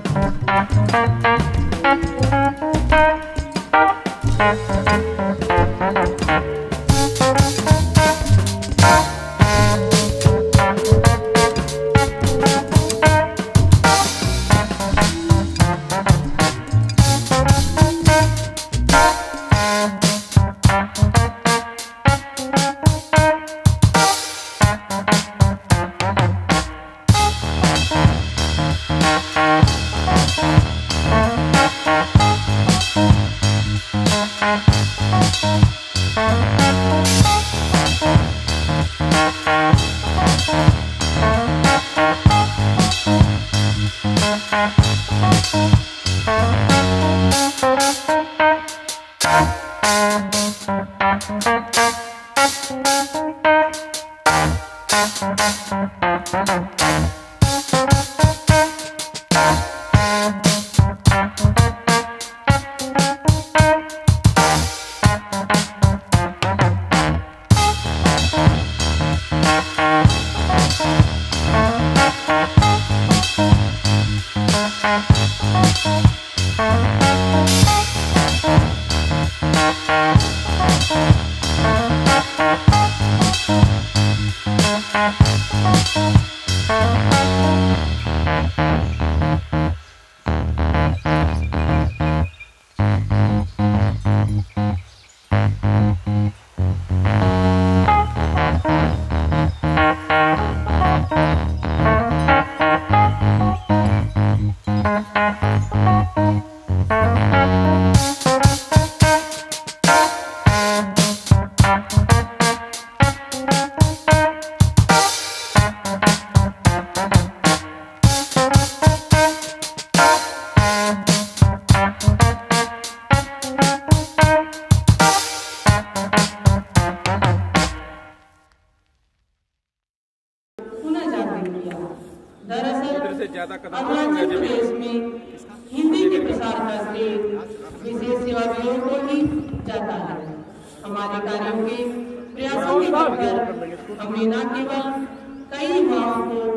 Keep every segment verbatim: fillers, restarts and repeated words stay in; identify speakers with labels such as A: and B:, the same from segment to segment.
A: अरुणाचल प्रदेश में हिंदी के प्रसार का श्रेय विशेष सेवावियों को ही जाता है। हमारे कार्यों के प्रयासों के बगैर हमने न केवल कई युवाओं को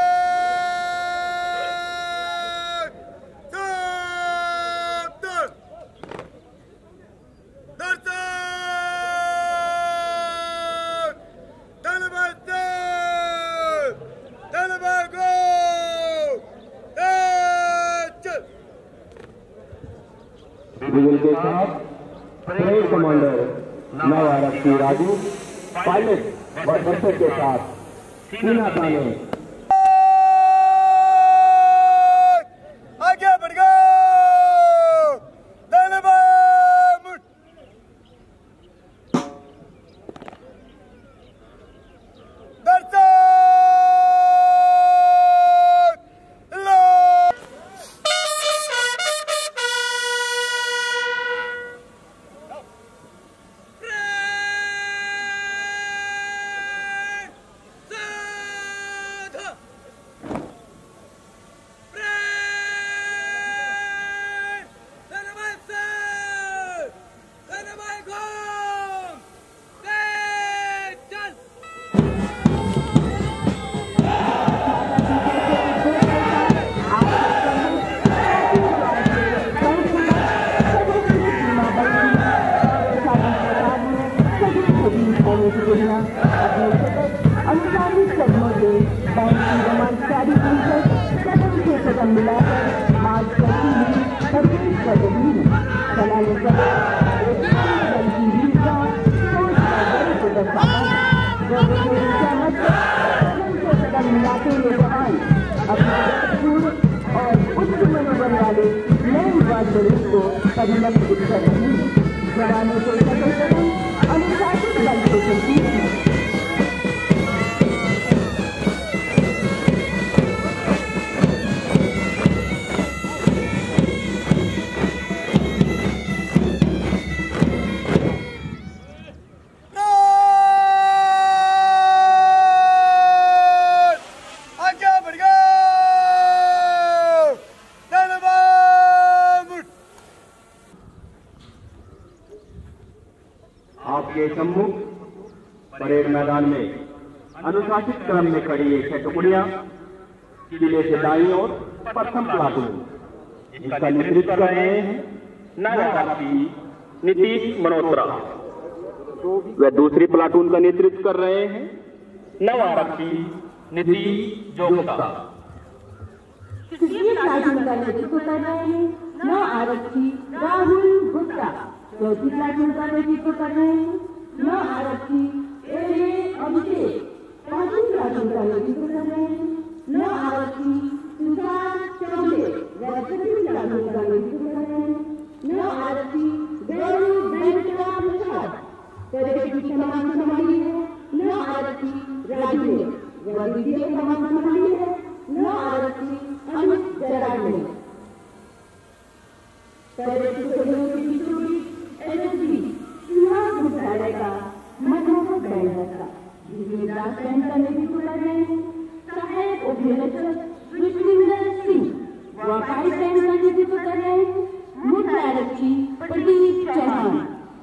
B: के साथ परेड कमांडर नव आरक्षी राजू पायलट और बच्चों के साथ सीना ताने
C: आगे बढ़ गो अनुसारित कदमों से बैंक की रोमांचकारी कदम से कदम मिलाकर मार्च करती हुई प्रवेश कर रही है। चलाने का दल की रीत का सोच का को दर्शाता है। कदम से कदम मिलाते हुए जवान अपने और उच्च मनोबल वाले नए युवा स्वरूप को परिलक्षित कर रही है। जवानों से कदम कदम अनुशासित दल को चलती है।
B: आपके सम्मुख परेड मैदान में अनुशासित क्रम में खड़ी ये छह टुकड़ियां किले से दाईं ओर प्रथम प्लाटून जिसका नेतृत्व कर रहे हैं नव आरक्षी नीतीश मल्होत्रा। वे दूसरी प्लाटून का नेतृत्व कर रहे हैं नव आरक्षी नीतीश जोगता।
C: तृतीय प्लाटून का नेतृत्व कर रहे हैं नव आरक्षी राहुल गुप्ता। चौथी प्लाटून का नेतृत्व कर रहे हैं नव आरक्षी अभिषेक। पांचवी प्लाटून का नेतृत्व कर रहे हैं नव आरक्षी सुशांत चौबे। छठवीं प्लाटून का नेतृत्व कर रहे हैं नव आरक्षी 𝗗𝗜𝗦𝗖𝗟𝗔𝗜𝗠𝗘𝗥। परेड की कमान संभाली है नव आरक्षी राजू ने। द्वितीय कमान संभाली है नव आरक्षी अमित जराड ने। परेड की सदस्यों के बीचों बीच एसएसबी मुख्यालय का मधुकर बैंड था, जिसमें ब्रास बैंड का नेतृत्व कर रहे हैं सहायक उपनिरीक्षक ऋषिंदर सिंह। वाकाई बैंड का नेतृत्व कर रहे हैं मुख्य आरक्षी प्रदीप चौहान।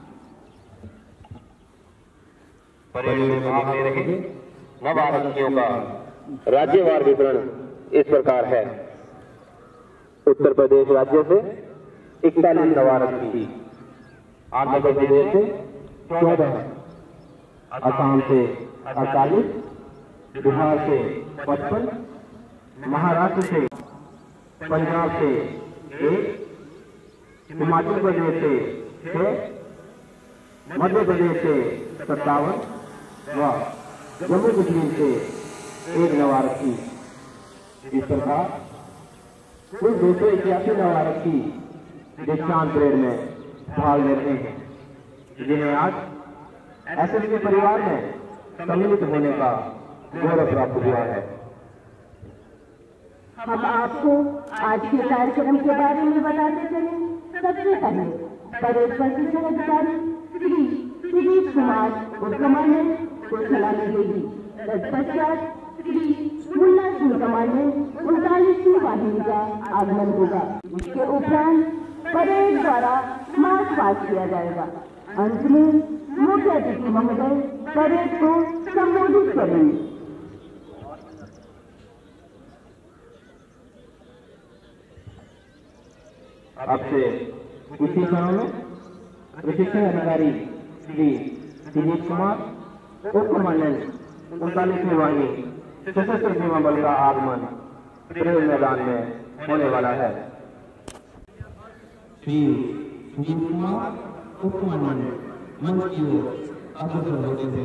B: परेड में भाग ले रहे नव आरक्षियों का राज्यवार वितरण इस प्रकार है। उत्तर प्रदेश राज्य से इकतालीस नव आरक्षी, आंध्र प्रदेश से चौदह, असम से अड़तालीस, बिहार से पचपन, महाराष्ट्र से, पंजाब से एक, हिमाचल प्रदेश से छह, मध्य प्रदेश से सत्तावन व जम्मू कश्मीर से एक नव आरक्षी। इस प्रकार कुल दो सौ इक्यासी नव आरक्षी दीक्षांत परेड में भाग ले रहे हैं, जिन्हें आज एसएसबी परिवार में सम्मिलित होने का गौरव प्राप्त हुआ है।
C: हम आपको आज के कार्यक्रम के बारे में बताते चले। सबसे पहले परेड प्रशिक्षण अधिकारी श्री सुदीप कुमार कमांडेंट को सलामी देगी। तत्पश्चात श्री मुन्ना सिंह कमांडेंट उनतालीसवीं वाहिनी का आगमन होगा। इसके उपरांत परेड द्वारा मार्च पास्ट किया जाएगा। अंत में मुख्य अतिथि महोदय परेड को संबोधित करेंगे।
B: अब से कुछ ही क्षणों में प्रशिक्षण अधिकारी श्री दिलीप कुमार उप कमांडेंट उनतालीसवीं वाहिनी सशस्त्र सीमा बल का आगमन परेड मैदान में होने वाला है।
D: श्री दिलीप कुमार उप कमांडेंट मंच की ओर अग्रसर होते हुए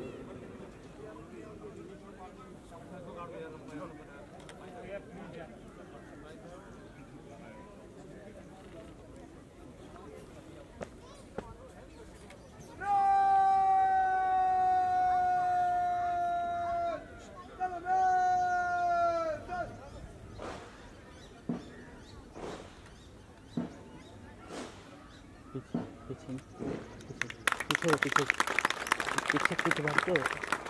E: पीछे पीछे पीछे पीछे पीछे बढ़ के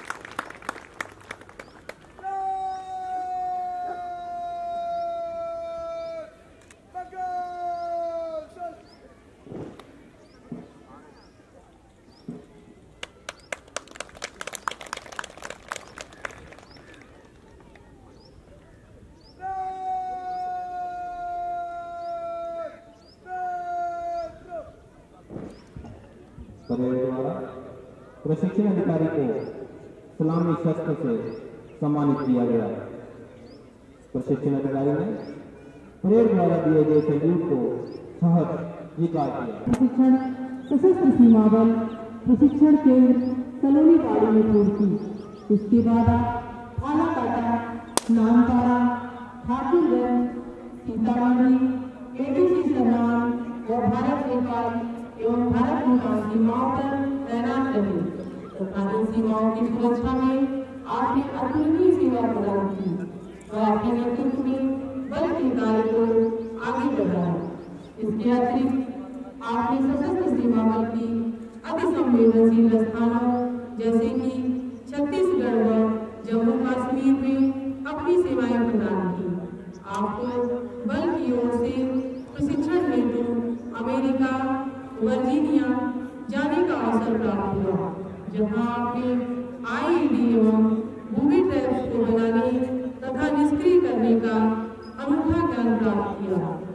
D: परेड द्वारा प्रशिक्षण अधिकारी को सलामी शस्त्र से सम्मानित किया गया। प्रशिक्षण अधिकारी ने परेड द्वारा दिए गए सैल्यूट को सहर्ष स्वीकार किया।
C: प्रशिक्षण सशस्त्र सीमा बल प्रशिक्षण केंद्र सलोनी बाड़ी में पूर्ति। इसके बाद थानाकाटा, नामपारा, ठाकुरगंज, सीतामढ़ी, एडीसी करनाल और भारत नेपाल एवं भारत भूटान सीमाओं पर तैनात रहे तथा इन सीमाओं की सुरक्षा में आपने अतुलनीय सेवा प्रदान की और आपके नेतृत्व में बल के कार्य को आगे बढ़ाया। इसके अतिरिक्त आपने सशस्त्र सीमा बल की अति संवेदनशील स्थानों जैसे कि छत्तीसगढ़ व जम्मू कश्मीर में अपनी सेवाएं प्रदान की। आपको बल की ओर से प्रशिक्षण हेतु अमेरिका, वर्जीनिया जाने का अवसर प्राप्त हुआ, जहां आपने आईईडी एवं बूमी ट्रैप्स को बनाने तथा निष्क्रिय करने का अनूठा ज्ञान प्राप्त किया।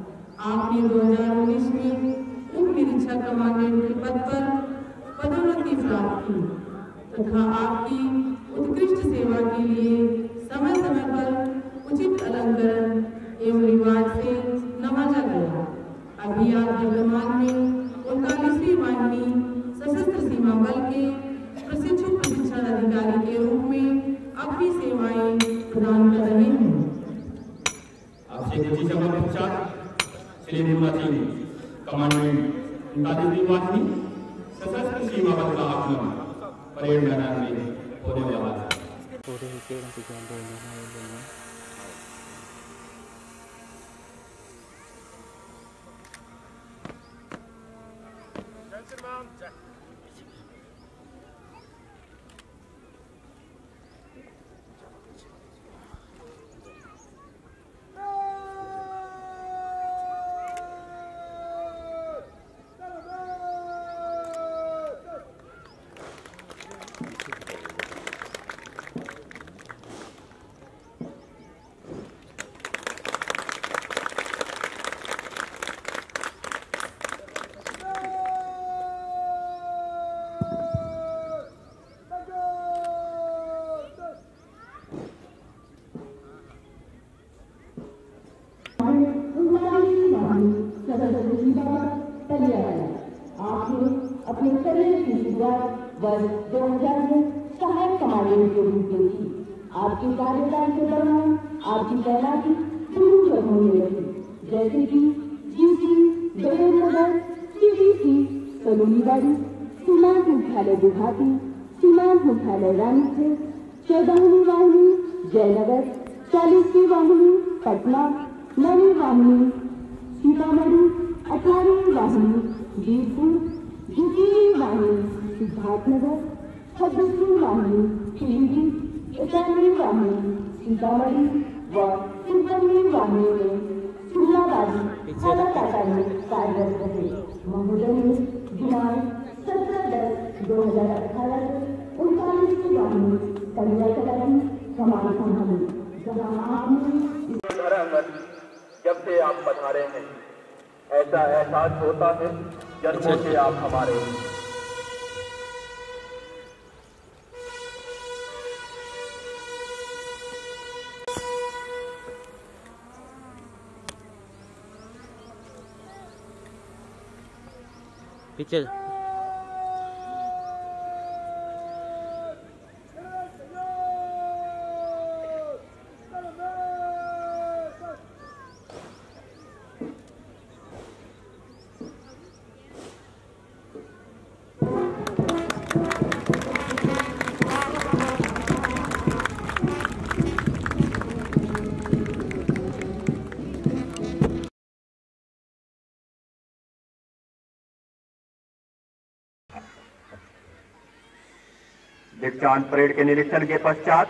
A: आपने दो हजार उन्नीस में उप निरीक्षक कमांडेंट के पद पर पदोन्नति प्राप्त की तथा आपकी उत्कृष्ट सेवा के लिए समय समय पर उचित अलंकरण एवं रिवाज से नवाजा गया। अभी आप वर्तमान में उनतालीसवीं वाहिनी सशस्त्र सीमा बल के प्रशिक्षु प्रशिक्षण अधिकारी के रूप में अपनी सेवाएं प्रदान कर रहे हैं।
F: आपसे कुछ समय पश्चात श्री मुन्ना सिंह कमांडेंट उनतालीसवीं वाहिनी सशस्त्र सीमा बल का आगमन परेड मैदान में होने वाला है।
C: आपने अपने करियर की शुरुआत वर्ष दो हजार में सहायक कमांडेंट के रूप में की। आपके कार्यकाल के दौरान आपकी तैनाती विभिन्न जगहों में रही, जैसे कि जीसी, बेलनगर, सीडीसी, सलोनीवाड़ी, सीमांत मुख्यालय गुवाहाटी, सीमांत मुख्यालय रानीखेत, चौदहवीं वाहिनी जयनगर, चालीसवीं वाहिनी पटना, नवीं वाहिनी सीतामढ़ी, अठारहवीं वाहिनी बीरपुर, द्वितीय वाहिनी सिद्धार्थनगर, छब्बीसवीं वाहिनी पीलीभीत, इक्यानवीं वाहिनी सीतामढ़ी व तिरपनवीं वाहिनी में सुरनाबादी हालाकाटा में कार्यरत रहे। महोदय ने दिनांक सत्रह दस दो हजार अठारह को उनतालीसवीं वाहिनी कलियाकला की कमान संभाली, जहाँ आपने
B: जब से आप पधारे हैं ऐसा एहसास होता है जन्मों से आप हमारे
E: पीछे
B: दीक्षांत परेड के निरीक्षण के पश्चात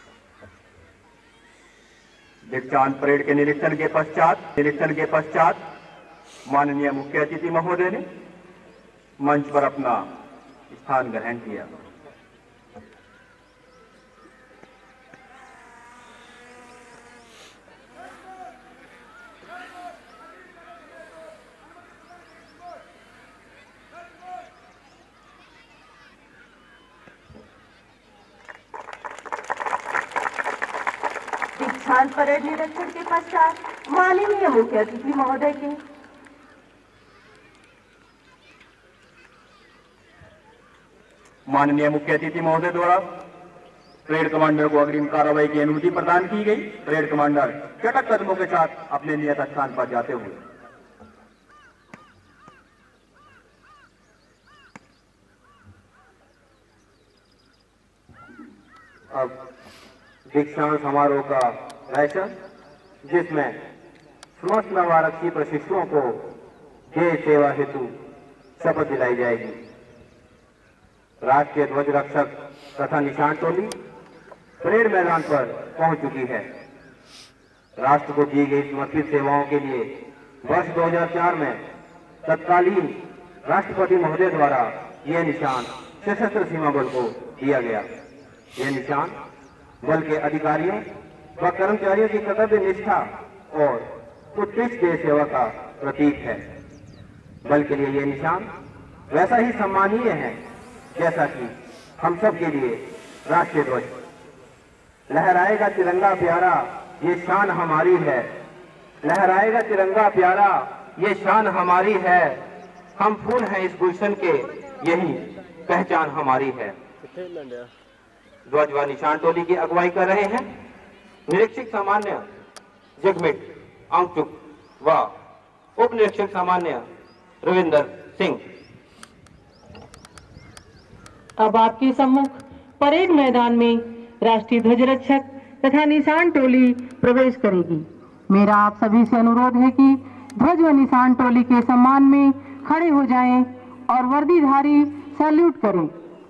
B: दीक्षांत परेड के निरीक्षण के पश्चात निरीक्षण के पश्चात माननीय मुख्य अतिथि महोदय ने मंच पर अपना स्थान ग्रहण किया।
C: दीक्षांत परेड निरीक्षण के पश्चात माननीय मुख्य अतिथि महोदय के
B: माननीय मुख्य अतिथि महोदय द्वारा परेड कमांडर को अग्रिम कार्रवाई की अनुमति प्रदान की गई। परेड कमांडर चटक कदमों के साथ अपने नियत स्थान पर जाते हुए अब दीक्षांत समारोह का फैशन, जिसमें समस्त नवारक्षी प्रशिक्षुओं को देश सेवा हेतु शपथ दिलाई जाएगी। राष्ट्रीय ध्वज रक्षक तथा निशान टोली परेड मैदान पर पहुंच चुकी है। राष्ट्र को दी गई समर्पित सेवाओं के लिए वर्ष दो हजार चार में तत्कालीन राष्ट्रपति महोदय द्वारा यह निशान सशस्त्र सीमा बल को दिया गया। यह निशान बल के अधिकारियों व कर्मचारियों की कर्तव्य निष्ठा और उत्कृष्ट देश सेवा का प्रतीक है। बल के लिए ये निशान वैसा ही सम्मानीय है जैसा कि हम सब के लिए राष्ट्रीय ध्वज। लहराएगा तिरंगा प्यारा ये शान हमारी है, लहराएगा तिरंगा प्यारा ये शान हमारी है। हम फूल हैं इस गुलशन के, यही पहचान हमारी है। ध्वज व निशान टोली की अगुवाई कर रहे हैं निरीक्षक सामान्य 𝗗𝗜𝗦𝗖𝗟𝗔𝗜𝗠𝗘𝗥 व उप निरीक्षक सामान्य रविंदर सिंह।
A: अब आपके सम्मुख परेड मैदान में राष्ट्रीय ध्वज रक्षक तथा निशान टोली प्रवेश करेगी। मेरा आप सभी से अनुरोध है कि ध्वज व निशान टोली के सम्मान में खड़े हो जाएं और वर्दीधारी सैल्यूट करें।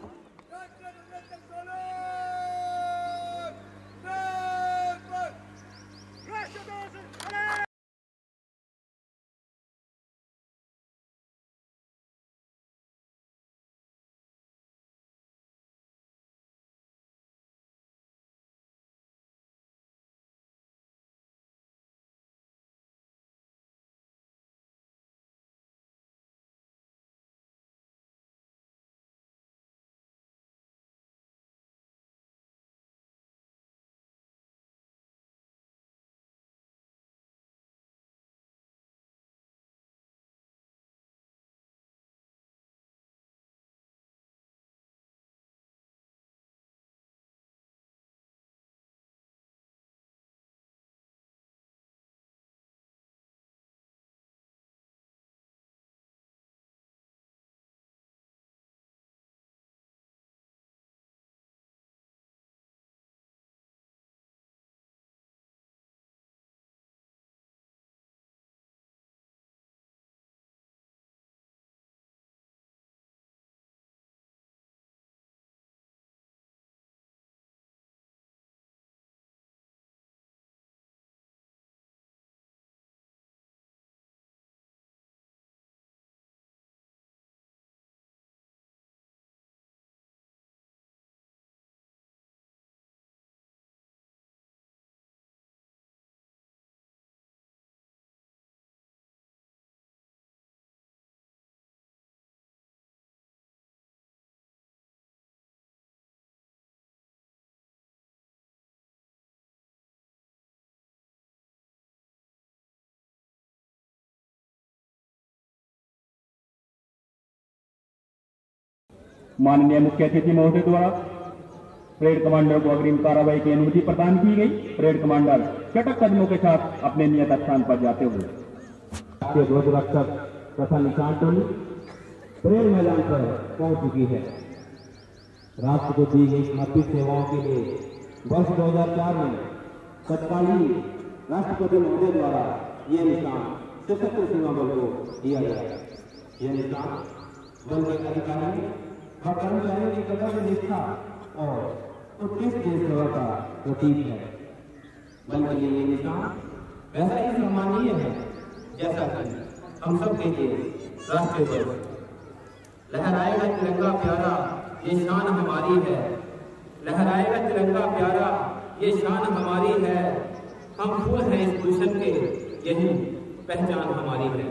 F: माननीय मुख्य अतिथि महोदय द्वारा परेड कमांडर को अग्रिम कार्रवाई की अनुमति प्रदान की गई। परेड कमांडर चटक कदमों के साथ अपने नियत स्थान पर जाते हुए
D: राष्ट्रीय ध्वज रक्षक तथा निशान टोली परेड मैदान पर पहुंच चुकी है। राष्ट्र को दी गई समर्पित सेवाओं के लिए वर्ष दो हजार चार में तत्कालीन राष्ट्रपति महोदय द्वारा ये निशान सशस्त्र सीमा बल को दिया गया। यह निशान बल के अधिकारियों और कर्मचारियों की कर्तव्य निष्ठा और उत्कृष्ट देश सेवा का प्रतीक है। बल के लिए ये निशान वैसा ही सम्मानीय है जैसा कि हम सब के लिए राष्ट्रीय ध्वज।
B: लहराएगा तिरंगा प्यारा ये शान हमारी है, लहराएगा तिरंगा प्यारा ये शान हमारी है। हम फूल हैं इस गुलशन के, यही पहचान हमारी है।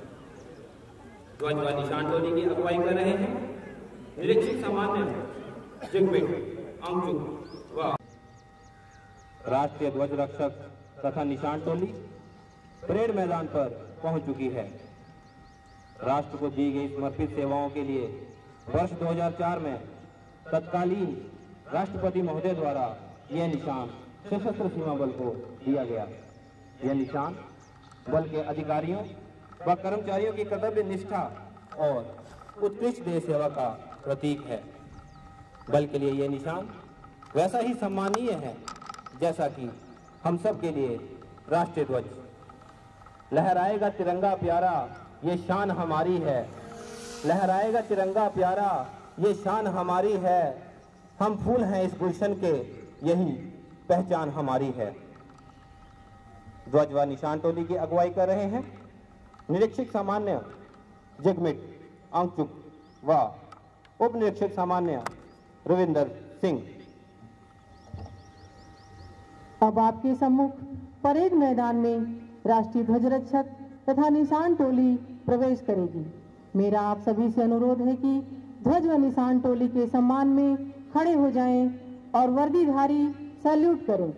B: ध्वज व निशान टोली की अगुवाई कर रहे हैं निरीक्षक सामान्य 𝗗𝗜𝗦𝗖𝗟𝗔𝗜𝗠𝗘𝗥 व राष्ट्रीय ध्वज रक्षक तथा निशान टोली परेड मैदान पर पहुंच चुकी है। राष्ट्र को दी गई समर्पित सेवाओं के लिए वर्ष दो हजार चार में तत्कालीन राष्ट्रपति महोदय द्वारा यह निशान सशस्त्र सीमा बल को दिया गया। यह निशान बल के अधिकारियों व कर्मचारियों की कर्तव्य निष्ठा और उत्कृष्ट देश सेवा का प्रतीक है। बल के लिए यह निशान वैसा ही सम्मानीय है जैसा कि हम सब के लिए राष्ट्रीय ध्वज। लहराएगा तिरंगा प्यारा ये शान हमारी है, लहराएगा तिरंगा प्यारा ये शान हमारी है। हम फूल हैं इस गुलशन के, यही पहचान हमारी है। ध्वज व निशान टोली की अगुवाई कर रहे हैं निरीक्षक सामान्य 𝗗𝗜𝗦𝗖𝗟𝗔𝗜𝗠𝗘𝗥 व उप निरीक्षक सामान्य रविंदर सिंह।
A: अब आपके सम्मुख परेड मैदान में राष्ट्रीय ध्वज रक्षक तथा निशान टोली प्रवेश करेगी। मेरा आप सभी से अनुरोध है कि ध्वज व निशान टोली के सम्मान में खड़े हो जाएं और वर्दीधारी सैल्यूट करें।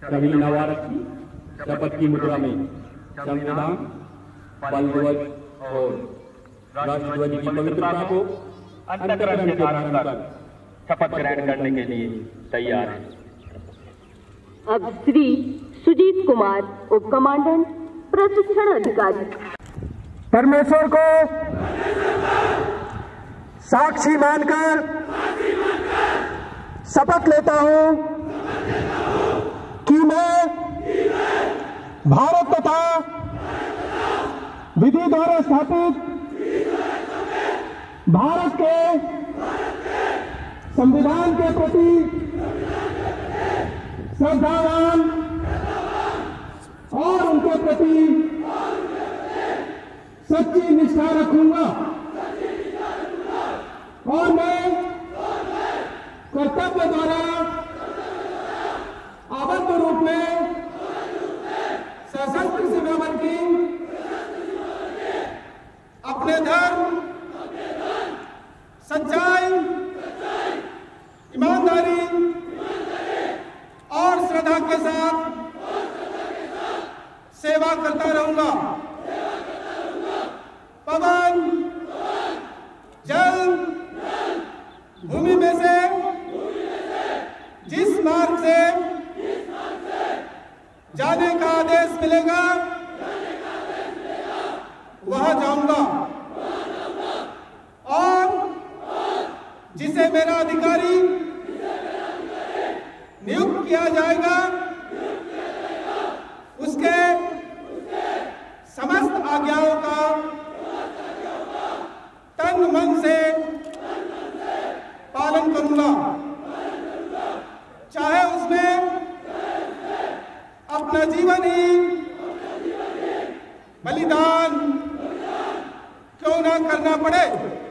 F: सभी नवभारत की शपथ की मुद्रा में संविधान, बल ध्वज और राष्ट्रध्वज की पवित्रता को अंतःकरण से धारण कर शपथ ग्रहण करने के लिए तैयार है।
C: अब श्री सुजीत कुमार, उप कमांडेंट, प्रशिक्षण अधिकारी।
G: परमेश्वर को साक्षी मानकर शपथ लेता हूं कि मैं भारत तथा विधि द्वारा स्थापित भारत के संविधान के प्रति श्रद्धावान और उनके प्रति सच्ची निष्ठा रखूंगा और मैं कर्तव्य द्वारा आबद्ध रूप में सशस्त्र सीमा बल की अपने धर्म, सच्चाई, ईमानदारी और श्रद्धा के साथ सेवा करता रहूंगा। पवन, जल, भूमि में से जिस मार्ग से जाने का आदेश मिलेगा वहां जाऊंगा और जिसे मेरा अधिकारी नियुक्त किया जाएगा उसके समस्त आज्ञाओं का तन मन से पालन करूंगा, चाहे उसमें अपना जीवन ही बलिदान क्यों ना करना पड़े।